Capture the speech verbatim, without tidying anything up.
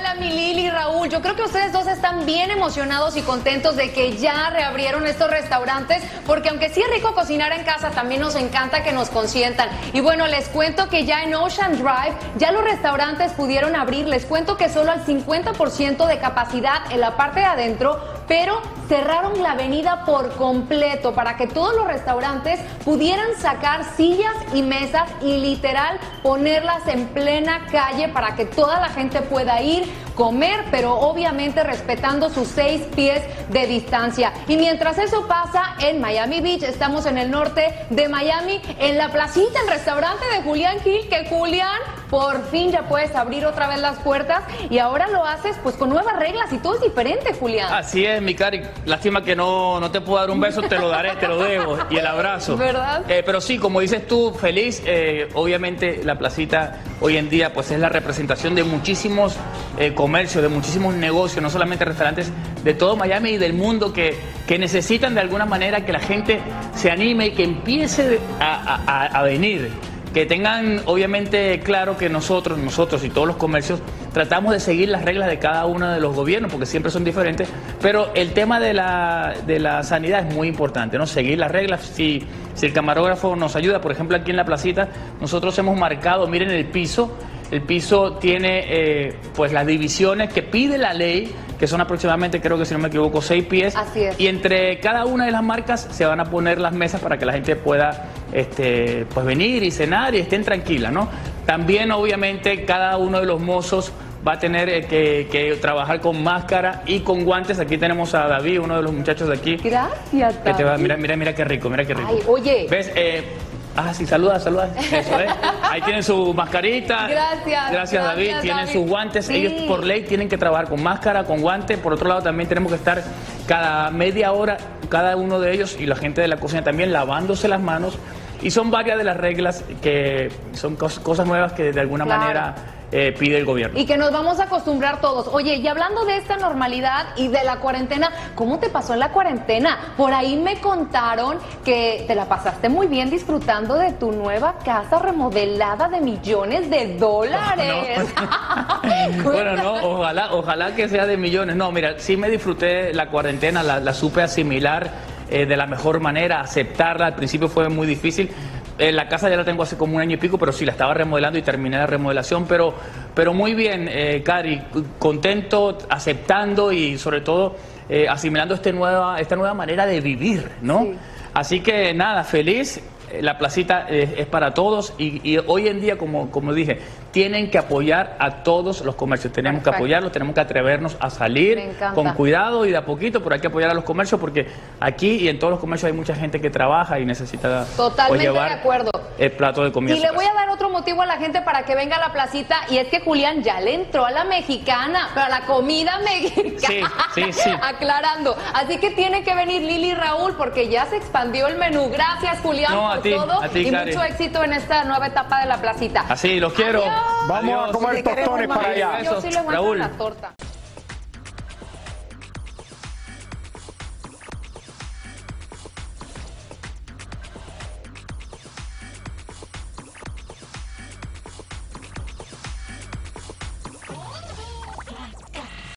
Hola, mi Lili, Raúl. Yo creo que ustedes dos están bien emocionados y contentos de que ya reabrieron estos restaurantes, porque aunque sí es rico cocinar en casa, también nos encanta que nos consientan. Y bueno, les cuento que ya en Ocean Drive ya los restaurantes pudieron abrir. Les cuento que solo al cincuenta por ciento de capacidad en la parte de adentro, pero cerraron la avenida por completo para que todos los restaurantes pudieran sacar sillas y mesas y literal ponerlas en plena calle para que toda la gente pueda ir, comer, pero obviamente respetando sus seis pies de distancia. Y mientras eso pasa en Miami Beach, estamos en el norte de Miami, en la placita, el restaurante de Julián Gil, que Julián, por fin ya puedes abrir otra vez las puertas y ahora lo haces pues con nuevas reglas y todo es diferente, Julián. Así es, mi cari. Lástima que no, no te puedo dar un beso, te lo daré, te lo debo, y el abrazo. ¿Verdad? Eh, pero sí, como dices tú, feliz. Eh, obviamente la placita hoy en día pues es la representación de muchísimos eh, comercios, de muchísimos negocios, no solamente restaurantes de todo Miami y del mundo que, que necesitan de alguna manera que la gente se anime y que empiece a, a, a venir. Que tengan obviamente claro que nosotros, nosotros y todos los comercios tratamos de seguir las reglas de cada uno de los gobiernos, porque siempre son diferentes, pero el tema de la, de la sanidad es muy importante, ¿no? Seguir las reglas. Si, si el camarógrafo nos ayuda, por ejemplo, aquí en la placita, nosotros hemos marcado, miren el piso, el piso tiene eh, pues las divisiones que pide la ley, que son aproximadamente, creo que si no me equivoco, seis pies. Así es. Y entre cada una de las marcas se van a poner las mesas para que la gente pueda este, pues venir y cenar y estén tranquilas, ¿no? También, obviamente, cada uno de los mozos va a tener eh, que, que trabajar con máscara y con guantes. Aquí tenemos a David, uno de los muchachos de aquí. Gracias, Que te va, David. mira, mira, mira qué rico, mira qué rico. Ay, oye. ¿Ves? Eh, Ah, sí, saluda, saluda. Eso es. Ahí tienen su mascarita. Gracias. Gracias, gracias David. Tienen David. sus guantes. Sí. Ellos por ley tienen que trabajar con máscara, con guantes. Por otro lado, también tenemos que estar cada media hora, cada uno de ellos y la gente de la cocina también lavándose las manos. Y son varias de las reglas que son cos cosas nuevas que de alguna Claro. manera eh, pide el gobierno. Y que nos vamos a acostumbrar todos. Oye, y hablando de esta normalidad y de la cuarentena, ¿cómo te pasó en la cuarentena? Por ahí me contaron que te la pasaste muy bien disfrutando de tu nueva casa remodelada de millones de dólares. No. Bueno, no, ojalá, ojalá que sea de millones. No, mira, sí me disfruté la cuarentena, la, la supe asimilar eh, de la mejor manera, aceptarla. Al principio fue muy difícil. Eh, la casa ya la tengo hace como un año y pico, pero sí, la estaba remodelando y terminé la remodelación, pero, pero muy bien, eh, Cari, contento, aceptando y sobre todo eh, asimilando este nueva, esta nueva manera de vivir, ¿no? Sí. Así que nada, feliz. La placita eh, es para todos y, y hoy en día, como, como dije, tienen que apoyar a todos los comercios. Tenemos Perfecto. que apoyarlos, tenemos que atrevernos a salir Me encanta. con cuidado y de a poquito, pero hay que apoyar a los comercios porque aquí y en todos los comercios hay mucha gente que trabaja y necesita Totalmente pues, llevar de acuerdo. el plato de comida. Y le voy a dar otro motivo a la gente para que venga a la placita, y es que Julián ya le entró a la mexicana, pero a la comida mexicana. Sí, sí, sí. Aclarando. Así que tiene que venir Lili y Raúl porque ya se expandió el menú. Gracias, Julián, No, por a ti, todo a ti, y Cari. mucho éxito en esta nueva etapa de la placita. Así, los quiero. Adiós. Vamos a Adiós. comer tostones para allá. Yo sí le voy a Raúl. la torta.